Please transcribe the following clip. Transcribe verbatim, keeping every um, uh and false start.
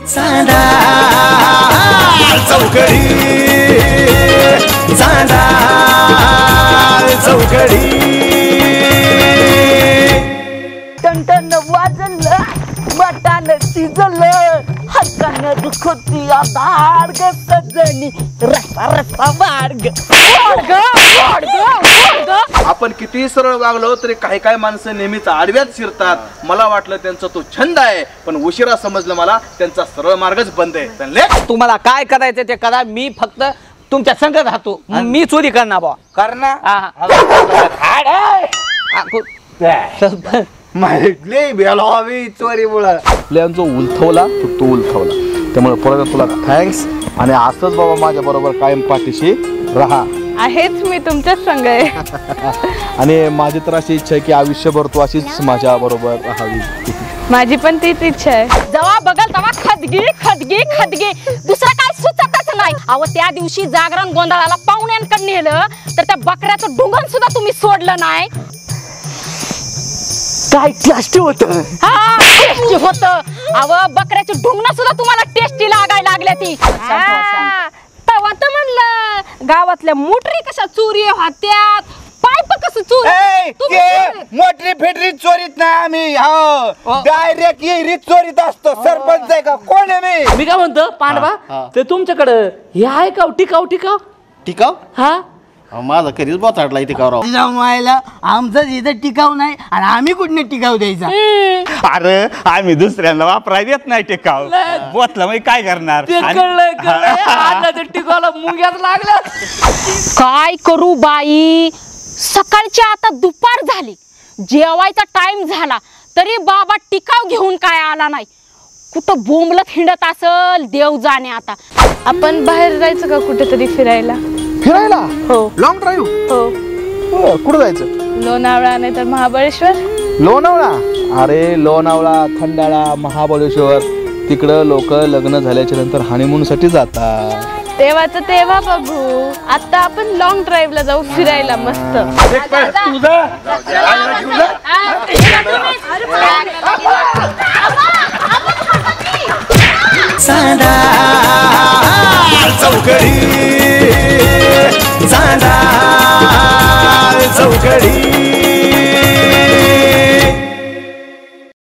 चांदा चौकडी चांदा चौकडी टंटन वाजलं मटान शिजलं हक्कानं दुखती दाड ग सजनी रस्ता रस्ता वाढ ग आपण कितीही सरळ वागलो तरी काही काही माणसं नेहमीच आडव्यात शिरतात. मला वाटलं त्यांचा तो छंद आहे, पण उशिरा समजलं मला त्यांचा सरळ मार्गच बंद आहे. तुम्हाला काय करायचं ते करा, मी फक्त तुमच्या संग राहतो. मी चोरी करणार बा करणार चोरी मुळे जो उलथवला तो उलथवला. त्यामुळे परत तुला थँक्स आणि असंच बाबा माझ्या बरोबर कायम पाठीशी राहा. आहेच मी तुमच्या संग आहे. आणि माझी तर अशी इच्छा आहे की आयुष्यभर तू अशीच माझ्या बरोबर राहावी. माझी पण तीच इच्छा आहे. जेव्हा बघल तेव्हा खदगी खदगी खदगी दुसरं काय सुचतच नाही. अहो त्या दिवशी जागरण गोंधळाला पाहुण्यांकडे नेलं तर त्या बकऱ्याचं ढुंगण सुद्धा तुम्ही सोडलं नाही. काय टेस्टी होत होत अव बकऱ्याची ढुंगण सुद्धा तुम्हाला टेस्टी लागायला लागल्या ती. तेव्हा तर म्हणलं गावातल्या मोटरी कशा चोरी होत्यात, पाईप कसं चोरी. मोटरी फेटरी चोरीत नाही आम्ही, हो डायरेक्ट येरीत चोरीत असतो. सरपंच आहे का कोण आहे मी? मी काय म्हणतो पांडवा, ते तुमच्याकडं हे आहे का टिकाव टिकाव टिकाव? हा माझा कधीच बोथाडला टिकाव जमायला आमचं इथं टिकाव नाही आणि आम्ही कुठने टिकाव द्यायचा. अरे आम्ही दुसऱ्यांना वापरायला देत नाही टिकाव. बोतला मग काय करणार? टिकावला मुंग्यात लागल्या. काय करू बाई, सकाळची आता दुपार झाली, जेवायचा टाइम झाला तरी बाबा टिकाव घेऊन काय आला नाही. कुठं बोंबलत हिंडत असल देव जाणे. आता आपण बाहेर जायचं का कुठेतरी फिरायला? फिरायला? हो. Long drive? हो. कुठं जायचं? लोणावळा नाही तर महाबळेश्वर. लोणावळा? अरे लोणावळा, खंडाळा, महाबळेश्वर तिकडं लोक लग्न झाल्याच्या नंतर हनीमून साठी जातात. तेव्हाच तेव्हा बघू. आता आपण लॉंग ड्राईव्हला जाऊ फिरायला मस्त. चांदा चौकडी चांदा चौकडी